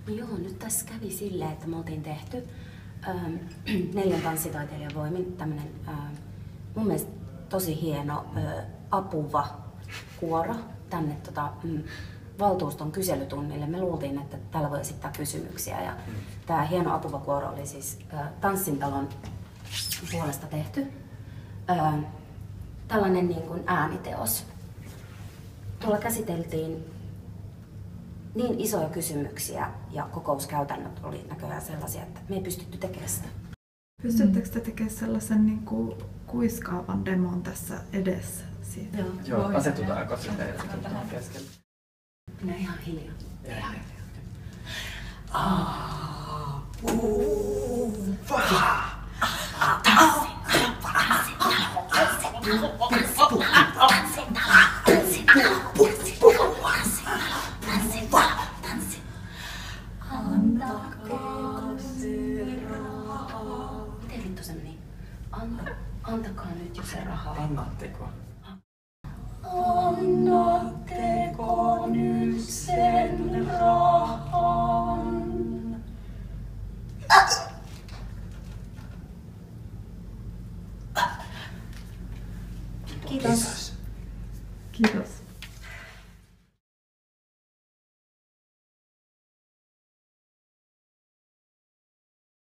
No joo, nyt tässä kävi silleen, että me oltiin tehty 4 tanssitaiteilijan voimin tämmönen mun mielestä tosi hieno apuva kuoro tänne valtuuston kyselytunnille. Me luultiin, että täällä voi esittää kysymyksiä ja tää hieno apuva kuoro oli siis Tanssintalon puolesta tehty tällainen niin kuin ääniteos. Tuolla käsiteltiin niin isoja kysymyksiä ja kokouskäytännöt oli näköjään sellaisia, että me ei pystytty tekemään sitä. Pystyttekö te tekemään sellaisen niin kuin kuiskaavan demon tässä edessä? Siitä? Joo, asetutaanko sitten keskellä? Minä ihan hiljaa. Miten vittu se meni? Antakaa nyt jo se rahaa. Annatteko? Annatteko nyt sen rahan? Kiitos. Kiitos.